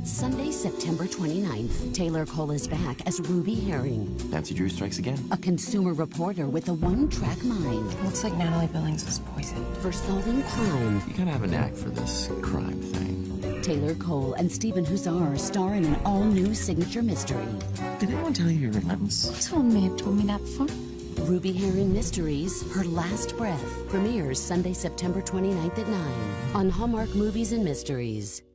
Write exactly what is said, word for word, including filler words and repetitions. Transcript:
Sunday, September twenty-ninth, Taylor Cole is back as Ruby Herring, Nancy Drew strikes again. a consumer reporter with a one-track mind Looks like Natalie Billings was poisoned. for solving crime. You kind of have a knack for this crime thing. Taylor Cole and Stephen Huszar star in an all-new signature mystery. Did anyone tell you you're relentless? Someone may have told me that before. Ruby Herring Mysteries, Her Last Breath, premieres Sunday, September twenty-ninth at nine on Hallmark Movies and Mysteries.